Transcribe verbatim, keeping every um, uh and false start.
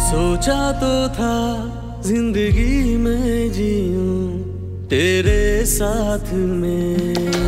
सोचा तो था जिंदगी में जीऊं तेरे साथ में।